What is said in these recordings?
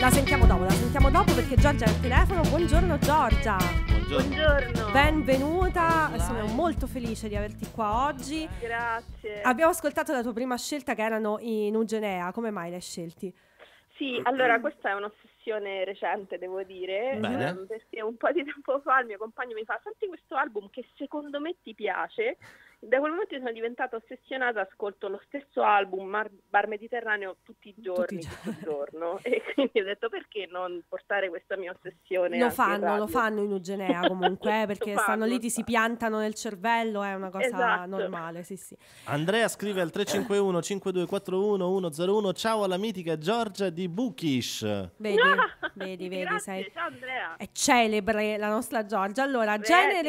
La sentiamo dopo perché Giorgia è al telefono. Buongiorno Giorgia. Buongiorno. Benvenuta, sono molto felice di averti qua oggi. Grazie. Abbiamo ascoltato la tua prima scelta che erano i Nugenea, come mai l'hai scelti? Sì, allora questa è un'ossessione recente, devo dire, perché un po' di tempo fa il mio compagno mi fa: senti questo album che secondo me ti piace. Da quel momento sono diventata ossessionata, ascolto lo stesso album, Bar Mediterraneo, tutto il giorno, e quindi ho detto perché non portare questa mia ossessione Lo anche in radio. fanno i Nugenea comunque, perché stanno lì, ti si piantano nel cervello, è una cosa normale, sì. Andrea scrive al 351 5241 101: ciao alla mitica Giorgia di Bookish. Vedi, Grazie, sei... ciao Andrea. È celebre la nostra Giorgia. Allora,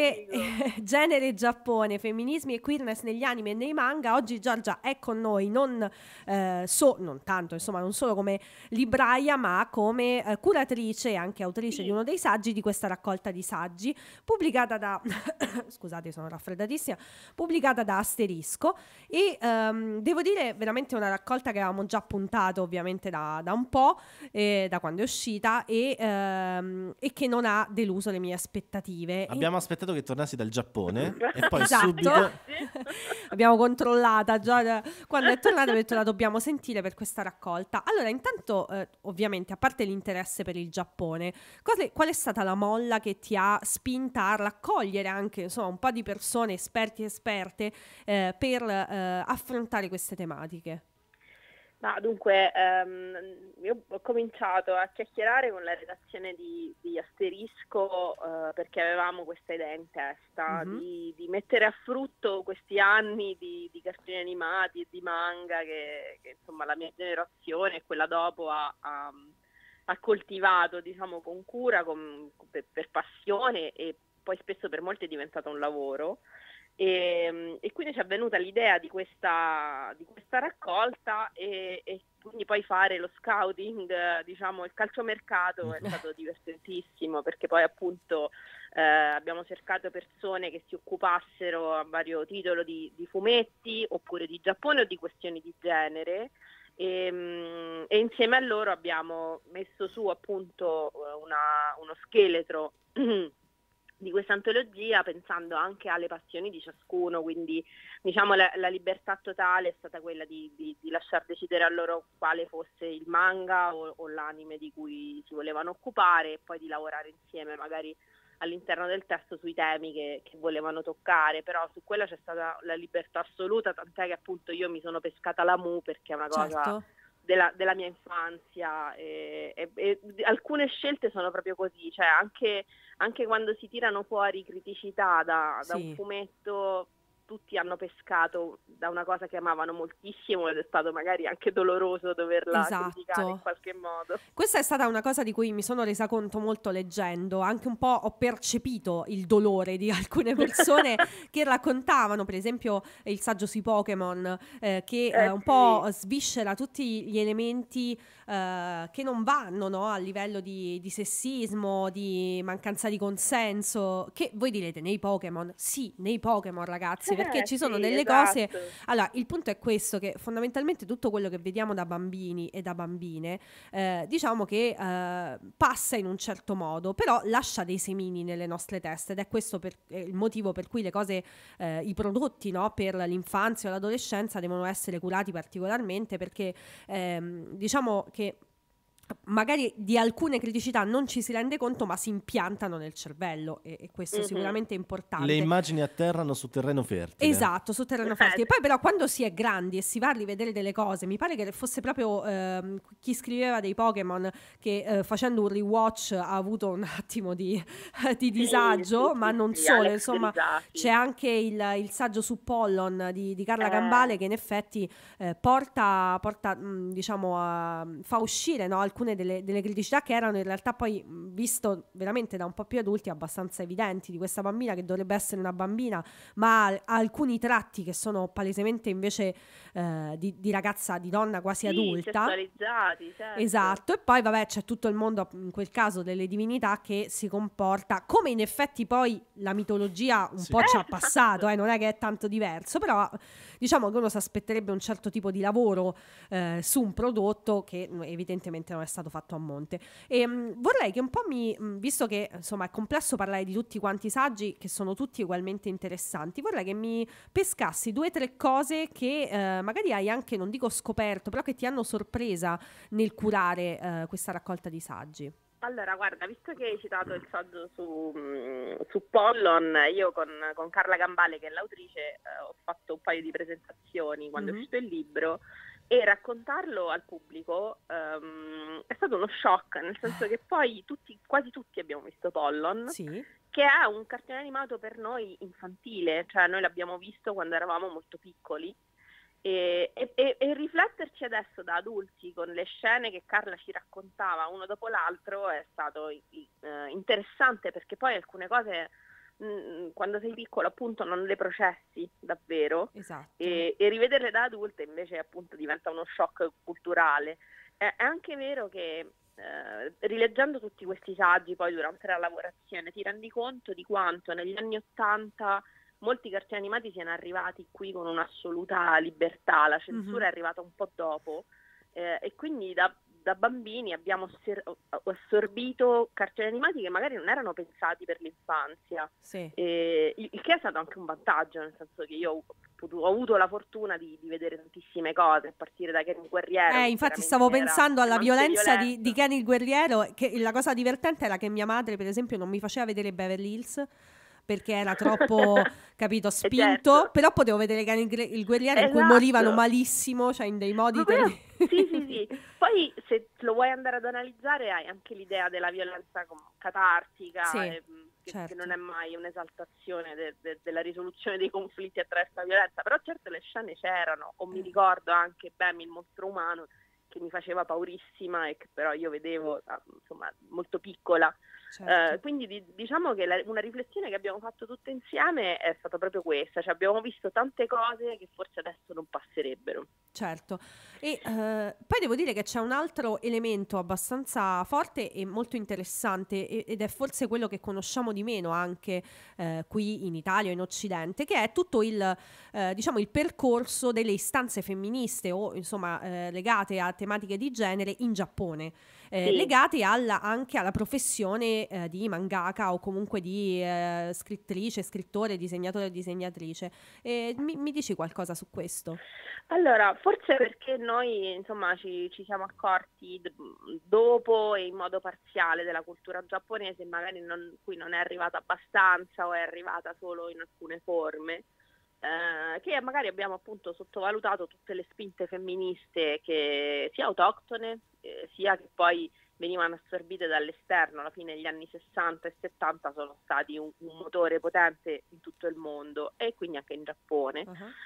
genere Giappone, femminismi e queerness negli anime e nei manga. Oggi Giorgia è con noi non tanto, insomma, non solo come libraia, ma come curatrice e anche autrice di uno dei saggi di questa raccolta di saggi pubblicata da scusate, sono raffreddatissima, pubblicata da Asterisco, e devo dire veramente una raccolta che avevamo già puntato ovviamente da un po', da quando è uscita, e che non ha deluso le mie aspettative. Abbiamo aspettato che tornassi dal Giappone e poi Esatto. subito abbiamo controllata già quando è tornata, ho detto la dobbiamo sentire per questa raccolta. Allora, intanto ovviamente, a parte l'interesse per il Giappone, qual è stata la molla che ti ha spinta a raccogliere anche, insomma, un po' di persone, esperti e esperte, per affrontare queste tematiche? Ma dunque, io ho cominciato a chiacchierare con la redazione di Asterisco perché avevamo questa idea in testa di mettere a frutto questi anni di cartoni animati e di manga che insomma la mia generazione e quella dopo ha coltivato, diciamo, con cura, per passione, e poi spesso per molti è diventato un lavoro. E quindi ci è venuta l'idea di questa raccolta, e quindi poi fare lo scouting, diciamo il calciomercato è stato divertentissimo, perché poi appunto abbiamo cercato persone che si occupassero a vario titolo di fumetti, oppure di Giappone o di questioni di genere, e insieme a loro abbiamo messo su appunto uno scheletro di questa antologia, pensando anche alle passioni di ciascuno. Quindi diciamo la libertà totale è stata quella di lasciar decidere a loro quale fosse il manga o l'anime di cui si volevano occupare, e poi di lavorare insieme magari all'interno del testo sui temi che volevano toccare. Però su quella c'è stata la libertà assoluta, tant'è che appunto io mi sono pescata la Mu, perché è una cosa della mia infanzia, e alcune scelte sono proprio così, cioè anche quando si tirano fuori criticità da un fumetto, tutti hanno pescato da una cosa che amavano moltissimo, ed è stato magari anche doloroso doverla criticare in qualche modo. Questa è stata una cosa di cui mi sono resa conto molto leggendo, anche un po' ho percepito il dolore di alcune persone che raccontavano, per esempio il saggio sui Pokémon, che un po' sviscera tutti gli elementi che non vanno, no? A livello di sessismo, di mancanza di consenso, che voi direte nei Pokémon, sì, nei Pokémon, ragazzi, perché ci sono delle cose. Allora, il punto è questo, che fondamentalmente tutto quello che vediamo da bambini e da bambine, diciamo che passa in un certo modo, però lascia dei semini nelle nostre teste, ed è questo il motivo per cui le cose, i prodotti, no, per l'infanzia o l'adolescenza devono essere curati particolarmente, perché diciamo che magari di alcune criticità non ci si rende conto, ma si impiantano nel cervello, e questo sicuramente è importante. Le immagini atterrano su terreno fertile. Esatto, su terreno fertile. Poi però quando si è grandi e si va a rivedere delle cose, mi pare che fosse proprio chi scriveva dei Pokémon che facendo un rewatch ha avuto un attimo di disagio, ma non solo, insomma c'è anche il saggio su Pollon di Carla Gambale, che in effetti porta diciamo fa uscire, no, alcune delle criticità che erano in realtà poi, visto veramente da un po' più adulti, abbastanza evidenti, di questa bambina che dovrebbe essere una bambina, ma ha alcuni tratti che sono palesemente invece di ragazza, di donna quasi adulta, sessualizzati, certo. Esatto. E poi vabbè, c'è tutto il mondo, in quel caso, delle divinità, che si comporta come in effetti poi la mitologia un po' ci ha passato, non è che è tanto diverso, però diciamo che uno si aspetterebbe un certo tipo di lavoro su un prodotto che evidentemente non è stato fatto a monte. E vorrei che un po' visto che insomma è complesso parlare di tutti quanti i saggi, che sono tutti ugualmente interessanti, vorrei che mi pescassi 2 o 3 cose che magari hai anche, non dico scoperto, però che ti hanno sorpresa nel curare questa raccolta di saggi. Allora, guarda, visto che hai citato il saggio su Pollon, io con Carla Gambale, che è l'autrice, ho fatto un paio di presentazioni quando è uscito il libro, e raccontarlo al pubblico è stato uno shock, nel senso che poi quasi tutti abbiamo visto Pollon, Sì. che è un cartone animato per noi infantile, cioè noi l'abbiamo visto quando eravamo molto piccoli. E rifletterci adesso da adulti con le scene che Carla ci raccontava uno dopo l'altro è stato interessante, perché poi alcune cose quando sei piccolo appunto non le processi davvero, Esatto. e rivederle da adulte invece appunto diventa uno shock culturale. È anche vero che rileggendo tutti questi saggi poi durante la lavorazione ti rendi conto di quanto negli anni '80 molti cartoni animati siano arrivati qui con un'assoluta libertà, la censura è arrivata un po' dopo, e quindi da bambini abbiamo assorbito cartoni animati che magari non erano pensati per l'infanzia, sì. Il che è stato anche un vantaggio, nel senso che io ho avuto la fortuna di vedere tantissime cose, a partire da Ken il Guerriero. Infatti stavo pensando alla violenza di Ken il Guerriero, che la cosa divertente era che mia madre, per esempio, non mi faceva vedere Beverly Hills, perché era troppo, capito, spinto, certo. Però potevo vedere Ken il Guerriero, in cui Esatto. morivano malissimo, cioè in dei modi Sì. Poi se lo vuoi andare ad analizzare hai anche l'idea della violenza catartica, sì, che certo. non è mai un'esaltazione della risoluzione dei conflitti attraverso la violenza, però certo le scene c'erano, o mi ricordo anche Bam il mostro umano, che mi faceva paurissima e che però io vedevo insomma molto piccola. Certo. Quindi diciamo che una riflessione che abbiamo fatto tutte insieme è stata proprio questa, cioè abbiamo visto tante cose che forse adesso non passerebbero. Certo, e poi devo dire che c'è un altro elemento abbastanza forte e molto interessante ed è forse quello che conosciamo di meno anche qui in Italia o in Occidente, che è tutto diciamo il percorso delle istanze femministe o insomma legate a tematiche di genere in Giappone. Sì. Legate anche alla professione di mangaka o comunque di scrittrice, scrittore, disegnatore o disegnatrice. Mi dici qualcosa su questo? Allora, forse perché noi insomma ci siamo accorti dopo e in modo parziale della cultura giapponese, magari cui non è arrivata abbastanza o è arrivata solo in alcune forme, che magari abbiamo appunto sottovalutato tutte le spinte femministe che sia autoctone sia che poi venivano assorbite dall'esterno. Alla fine degli anni 60 e 70 sono stati un motore potente in tutto il mondo e quindi anche in Giappone.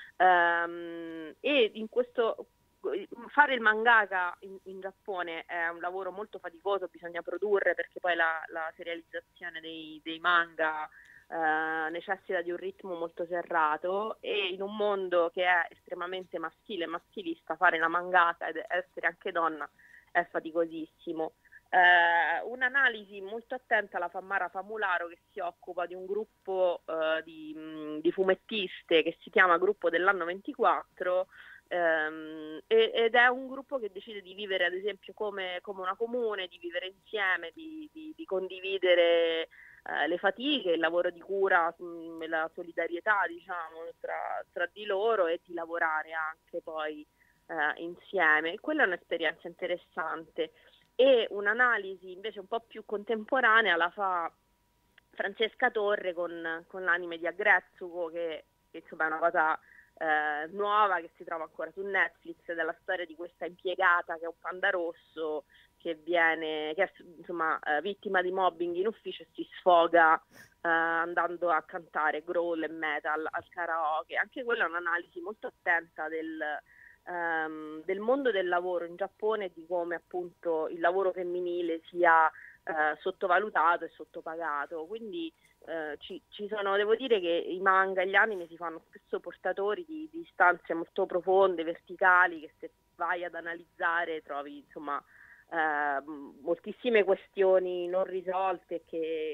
E in questo fare il mangaka in Giappone è un lavoro molto faticoso, bisogna produrre perché poi la serializzazione dei manga necessita di un ritmo molto serrato, e in un mondo che è estremamente maschile e maschilista fare la mangaka ed essere anche donna è faticosissimo. Un'analisi molto attenta la fa Mara Famularo, che si occupa di un gruppo di fumettiste che si chiama Gruppo dell'anno 24, ed è un gruppo che decide di vivere ad esempio come una comune, di vivere insieme, di condividere le fatiche, il lavoro di cura, la solidarietà diciamo tra di loro, e di lavorare anche poi insieme. Quella è un'esperienza interessante. E un'analisi invece un po' più contemporanea la fa Francesca Torre con l'anime di Aggretsuko, che insomma è una cosa nuova che si trova ancora su Netflix, della storia di questa impiegata che è un panda rosso che è insomma vittima di mobbing in ufficio e si sfoga andando a cantare growl e metal al karaoke. Anche quella è un'analisi molto attenta del mondo del lavoro in Giappone e di come appunto il lavoro femminile sia sottovalutato e sottopagato. Quindi devo dire che i manga e gli anime si fanno spesso portatori di istanze molto profonde, verticali, che se vai ad analizzare trovi insomma moltissime questioni non risolte che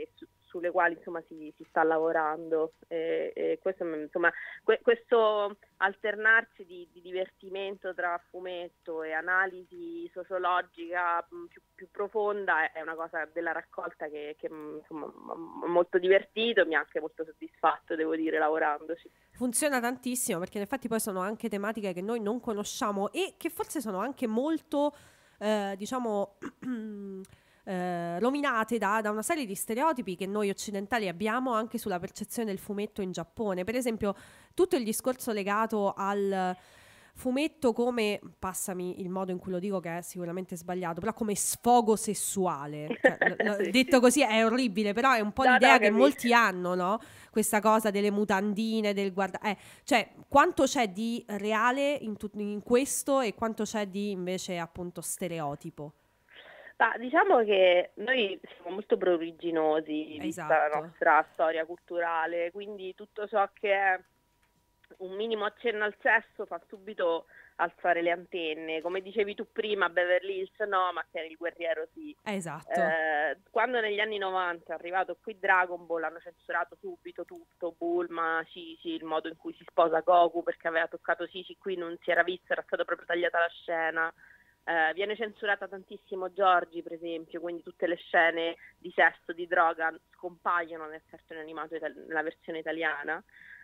sulle quali insomma si sta lavorando, e questo insomma questo alternarsi di divertimento tra fumetto e analisi sociologica più profonda è una cosa della raccolta che insomma m'ha molto divertito, mi ha anche molto soddisfatto, devo dire, lavorandoci. Funziona tantissimo perché in effetti poi sono anche tematiche che noi non conosciamo e che forse sono anche molto, diciamo, rovinate da una serie di stereotipi che noi occidentali abbiamo anche sulla percezione del fumetto in Giappone. Per esempio, tutto il discorso legato al fumetto come, passami il modo in cui lo dico che è sicuramente sbagliato, però come sfogo sessuale. Cioè, Sì, detto sì. così è orribile, però è un po' No, l'idea no, che capisco. molti hanno, no? Questa cosa delle mutandine, del guarda... cioè, quanto c'è di reale in questo e quanto c'è di invece appunto stereotipo. Ma diciamo che noi siamo molto pruriginosi vista la Esatto. nostra storia culturale, quindi tutto ciò che è un minimo accenno al sesso fa subito alzare le antenne. Come dicevi tu prima, Beverly Hills no, ma che il guerriero sì. Esatto. Quando negli anni 90 è arrivato qui Dragon Ball, hanno censurato subito tutto, Bulma, Cici, il modo in cui si sposa Goku perché aveva toccato Cici, qui non si era visto, era stata proprio tagliata la scena. Viene censurata tantissimo Giorgi, per esempio, quindi tutte le scene di sesso, di droga scompaiono nel cartone animato nella versione italiana.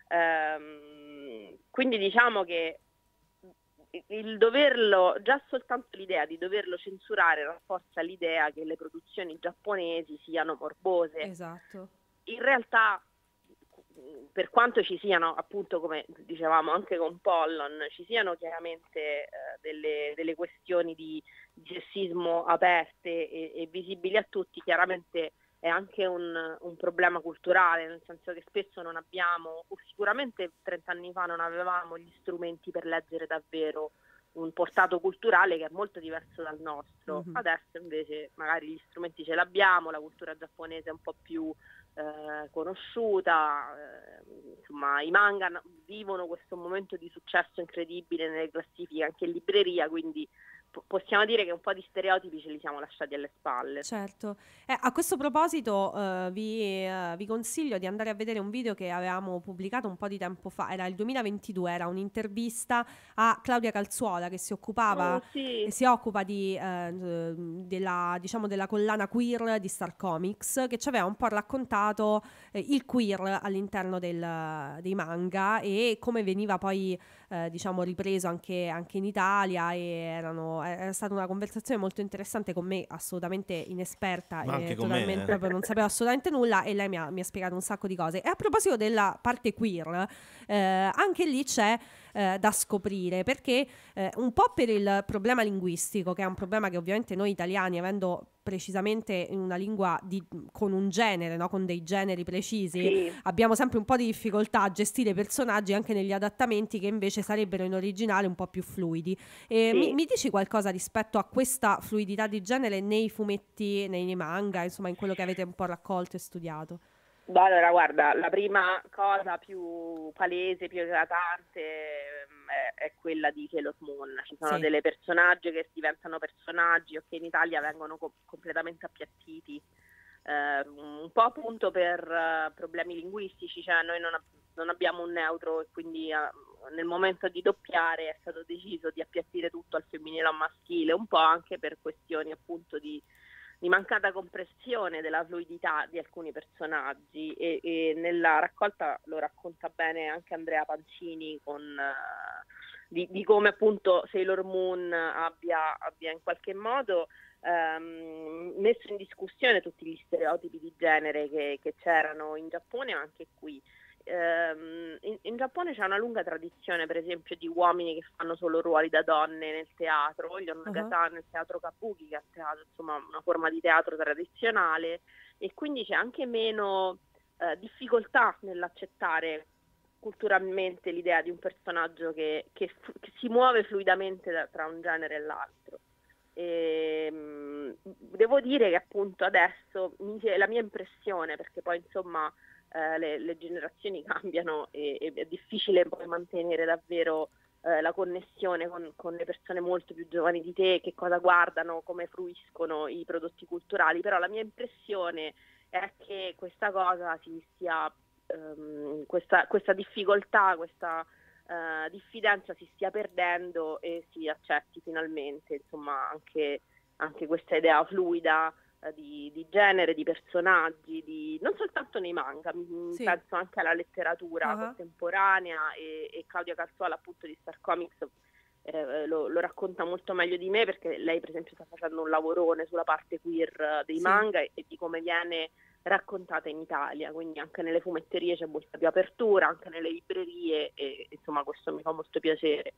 Quindi diciamo che il doverlo, già soltanto l'idea di doverlo censurare rafforza l'idea che le produzioni giapponesi siano morbose. Esatto. In realtà, per quanto ci siano, appunto, come dicevamo anche con Pollon, ci siano chiaramente delle questioni di sessismo aperte e visibili a tutti, chiaramente è anche un problema culturale, nel senso che spesso non abbiamo, o sicuramente 30 anni fa non avevamo gli strumenti per leggere davvero un portato culturale che è molto diverso dal nostro. Mhm. Adesso invece magari gli strumenti ce l'abbiamo, la cultura giapponese è un po' più conosciuta, insomma i manga vivono questo momento di successo incredibile nelle classifiche anche in libreria, quindi possiamo dire che un po' di stereotipi ce li siamo lasciati alle spalle. Certo. A questo proposito vi consiglio di andare a vedere un video che avevamo pubblicato un po' di tempo fa, era il 2022, era un'intervista a Claudia Calzuola che si occupava Sì. e si occupa della, diciamo, della collana queer di Star Comics, che ci aveva un po' raccontato il queer all'interno dei manga e come veniva poi diciamo ripreso anche in Italia, e era stata una conversazione molto interessante con me, assolutamente inesperta Ma e anche con totalmente me. proprio non sapevo assolutamente nulla, e lei mi ha spiegato un sacco di cose. E a proposito della parte queer, anche lì c'è da scoprire, perché un po' per il problema linguistico, che è un problema che ovviamente noi italiani, avendo precisamente in una lingua con un genere, no? Con dei generi precisi, Sì. abbiamo sempre un po' di difficoltà a gestire i personaggi anche negli adattamenti che invece sarebbero in originale un po' più fluidi. Sì. Mi dici qualcosa rispetto a questa fluidità di genere nei fumetti, nei manga, insomma in quello che avete un po' raccolto e studiato? Allora, guarda, la prima cosa più palese, più eclatante è quella di Sailor Moon. Ci sono Sì. delle personaggi che diventano personaggi o che in Italia vengono completamente appiattiti, un po' appunto per problemi linguistici, cioè noi non abbiamo un neutro e quindi nel momento di doppiare è stato deciso di appiattire tutto al femminile o al maschile, un po' anche per questioni appunto di mancata comprensione della fluidità di alcuni personaggi, e nella raccolta lo racconta bene anche Andrea Pancini di come appunto Sailor Moon abbia in qualche modo messo in discussione tutti gli stereotipi di genere che c'erano in Giappone ma anche qui. In Giappone c'è una lunga tradizione, per esempio, di uomini che fanno solo ruoli da donne nel teatro, gli Onagata nel teatro Kabuki, che è teatro, insomma, una forma di teatro tradizionale, e quindi c'è anche meno difficoltà nell'accettare culturalmente l'idea di un personaggio che si muove fluidamente tra un genere e l'altro. Devo dire che appunto adesso la mia impressione, perché poi insomma le generazioni cambiano e è difficile poi mantenere davvero la connessione con le persone molto più giovani di te, che cosa guardano, come fruiscono i prodotti culturali, però la mia impressione è che questa cosa questa difficoltà, questa diffidenza si stia perdendo e si accetti finalmente, insomma, anche questa idea fluida di genere, di personaggi, non soltanto nei manga, penso anche alla letteratura contemporanea, e Claudia Calzuola, appunto, di Star Comics lo racconta molto meglio di me, perché lei per esempio sta facendo un lavorone sulla parte queer dei manga e di come viene raccontata in Italia, quindi anche nelle fumetterie c'è molta più apertura, anche nelle librerie, e insomma questo mi fa molto piacere.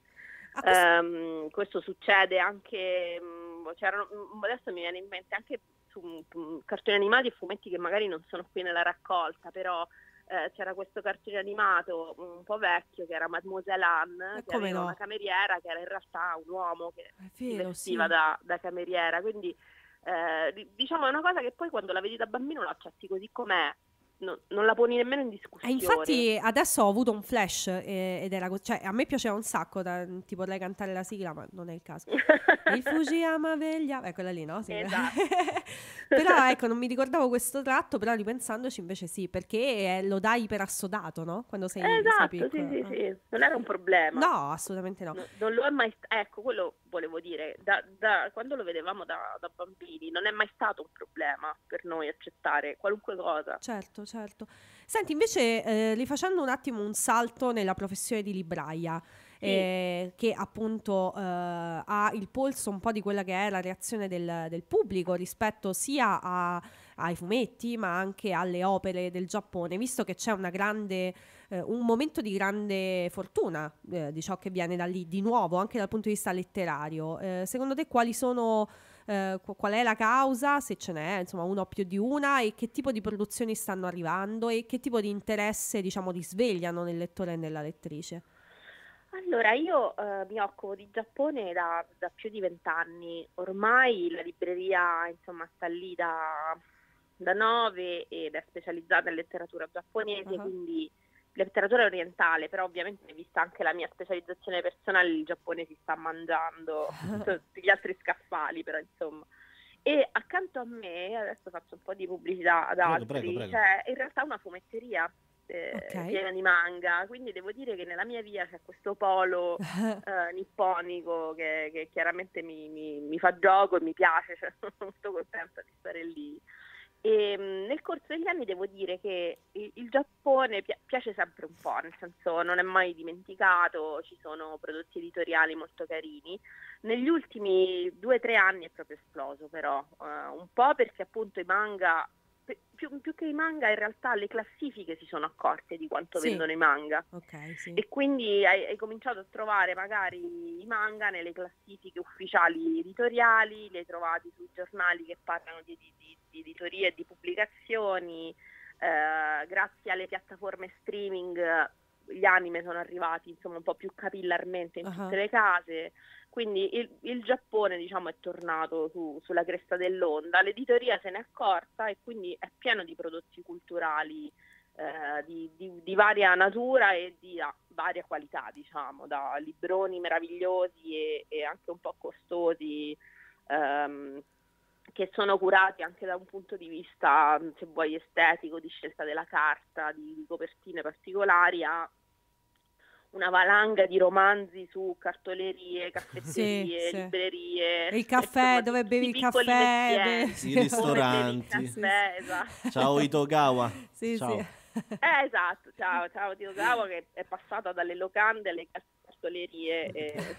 Questo succede anche, adesso mi viene in mente anche su cartoni animati e fumetti che magari non sono qui nella raccolta, però c'era questo cartone animato un po' vecchio che era Mademoiselle Anne, che aveva una cameriera che era in realtà un uomo che si vestiva da cameriera, quindi diciamo è una cosa che poi quando la vedi da bambino la accetti così com'è, non la poni nemmeno in discussione. Infatti adesso ho avuto un flash ed era cioè a me piaceva un sacco, ti potrei cantare la sigla ma non è il caso. Il Fujiyama veglia, quella lì, no? Sì. Esatto. Però ecco, non mi ricordavo questo tratto, però ripensandoci invece sì, perché lo dai per assodato, no? Quando sei esatto, piccolo. Sì, non era un problema. No, assolutamente no. Non lo è mai ecco, quello volevo dire, da quando lo vedevamo da bambini non è mai stato un problema per noi accettare qualunque cosa. Certo. Senti, invece rifacendo un attimo un salto nella professione di libraia, che appunto ha il polso un po' di quella che è la reazione del pubblico rispetto sia ai fumetti ma anche alle opere del Giappone, visto che c'è un momento di grande fortuna di ciò che viene da lì, di nuovo anche dal punto di vista letterario. Secondo te quali sono... qual è la causa, se ce n'è, insomma, una o più di una, e che tipo di produzioni stanno arrivando e che tipo di interesse, diciamo, risvegliano nel lettore e nella lettrice? Allora, io mi occupo di Giappone da più di 20 anni, ormai la libreria, insomma, sta lì da 9 ed è specializzata in letteratura giapponese, quindi letteratura orientale, però ovviamente vista anche la mia specializzazione personale, il Giappone si sta mangiando tutti gli altri scaffali, però insomma. E accanto a me, adesso faccio un po' di pubblicità ad altri, prego. c'è in realtà una fumetteria piena di manga, quindi devo dire che nella mia via c'è questo polo nipponico che chiaramente mi fa gioco e mi piace, cioè sono molto contenta di stare lì. E nel corso degli anni devo dire che il Giappone piace sempre un po', nel senso non è mai dimenticato, ci sono prodotti editoriali molto carini. Negli ultimi 2 o 3 anni è proprio esploso però, un po' perché appunto i manga, più che i manga in realtà le classifiche si sono accorte di quanto vendono i manga. E quindi hai cominciato a trovare magari i manga nelle classifiche ufficiali editoriali, li hai trovati sui giornali che parlano di editorie e di pubblicazioni, grazie alle piattaforme streaming gli anime sono arrivati insomma un po' più capillarmente in tutte le case, quindi il Giappone diciamo è tornato sulla cresta dell'onda, l'editoria se n'è accorta e quindi è pieno di prodotti culturali di varia natura e di varia qualità, diciamo, da libroni meravigliosi e anche un po' costosi, che sono curati anche da un punto di vista, se vuoi, estetico, di scelta della carta, di copertine particolari, a una valanga di romanzi su cartolerie, caffetterie, librerie. Il caffè, dove bevi il caffè. I ristoranti. Esatto. Ciao Itogawa. Ciao. Esatto, ciao Itogawa, che è passata dalle locande alle cartolerie.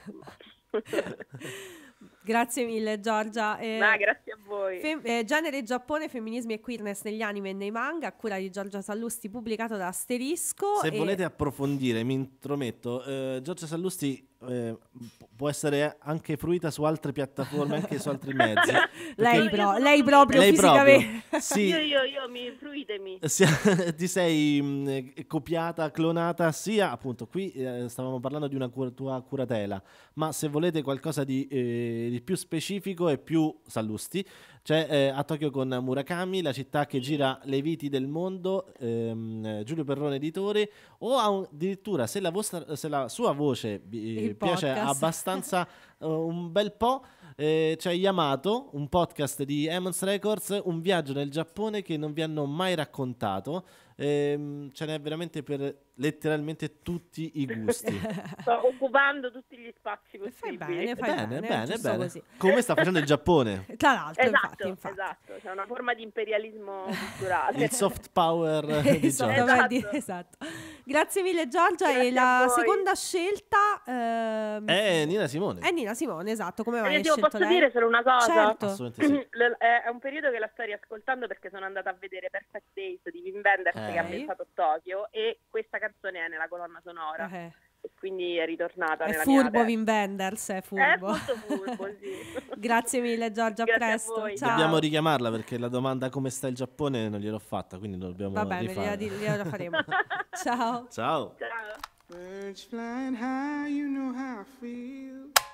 Grazie mille Giorgia. Grazie a voi. Genere Giappone, femminismi e queerness negli anime e nei manga, a cura di Giorgia Sallusti, pubblicato da Asterisco. Se volete approfondire, mi intrometto, Giorgia Sallusti può essere anche fruita su altre piattaforme, anche su altri mezzi. lei proprio fisicamente. Sì. Io fruitemi. Ti sei copiata, clonata, sia appunto qui stavamo parlando di una tua curatela, ma se volete qualcosa di più specifico e più Sallusti, c'è a Tokyo con Murakami, la città che gira le viti del mondo, Giulio Perrone editore, o addirittura se la sua voce piace abbastanza un bel po', C'è Yamato, un podcast di Emmons Records, un viaggio nel Giappone che non vi hanno mai raccontato. Ce n'è veramente per letteralmente tutti i gusti. Sto occupando tutti gli spazi Fai possibili. bene, Bene, giusto bene. così. Come sta facendo il Giappone? Tra l'altro, Esatto, infatti. esatto, c'è una forma di imperialismo culturale. Il soft power di Esatto, Giorgia. esatto. Grazie mille Giorgia. Grazie E la a voi. seconda scelta È Nina Simone. è Nina Simone, esatto. Come mai hai Io scelto posso lei? dire solo una cosa? Certo. Assolutamente sì. È un periodo che la sto riascoltando perché sono andata a vedere Perfect Days di Wim Wenders che ha pensato Tokyo, e questa canzone è nella colonna sonora e quindi è ritornata È nella mia furbo testa. Wim Wenders, è È furbo. molto furbo, sì. Grazie mille Giorgia, a Grazie a presto. voi. Ciao. Dobbiamo richiamarla perché la domanda come sta il Giappone non gliel'ho fatta, quindi lo dobbiamo Va bene, rifare. gliela faremo. Ciao. Ciao. Ciao. Birds flying high, you know how I feel.